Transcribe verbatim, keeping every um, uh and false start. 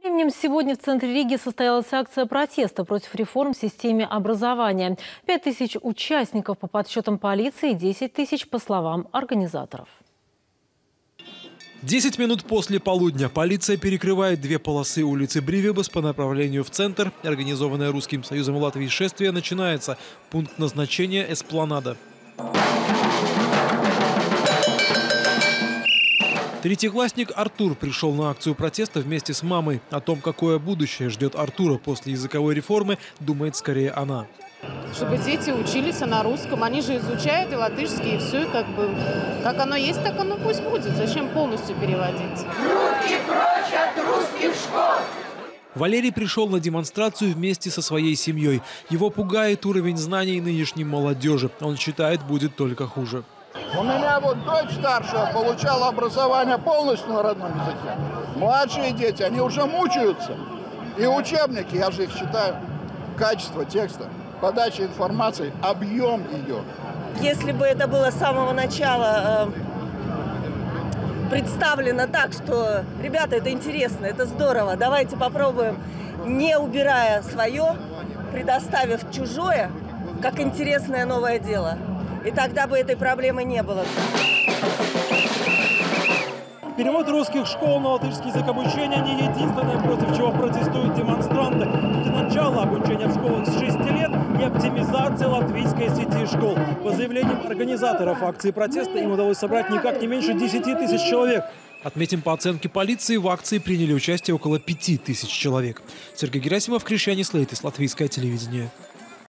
Тем временем сегодня в центре Риги состоялась акция протеста против реформ в системе образования. Пять тысяч участников по подсчетам полиции и десять тысяч по словам организаторов. Десять минут после полудня полиция перекрывает две полосы улицы Бривибас по направлению в центр. Организованное Русским Союзом Латвии шествие начинается. Пункт назначения – Эспланада. Третьеклассник Артур пришел на акцию протеста вместе с мамой. О том, какое будущее ждет Артура после языковой реформы, думает скорее она. Чтобы дети учились на русском, они же изучают и латышский, и все, и как бы, как оно есть, так оно пусть будет. Зачем полностью переводить? Руки прочь от русских школ! Валерий пришел на демонстрацию вместе со своей семьей. Его пугает уровень знаний нынешней молодежи. Он считает, будет только хуже. У меня вот дочь старшая получала образование полностью на родном языке. Младшие дети, они уже мучаются. И учебники, я же их читаю, качество текста, подача информации, объем ее. Если бы это было с самого начала э, представлено так, что, ребята, это интересно, это здорово, давайте попробуем, не убирая свое, предоставив чужое, как интересное новое дело. И тогда бы этой проблемы не было. Перевод русских школ на латышский язык обучения не единственное, против чего протестуют демонстранты. Тут и начало обучения в школах с шести лет и оптимизация латвийской сети школ. По заявлениям организаторов акции протеста им удалось собрать никак не меньше десяти тысяч человек. Отметим, по оценке полиции, в акции приняли участие около пяти тысяч человек. Сергей Герасимов, Кришьянис Лейтис, Латвийское телевидение.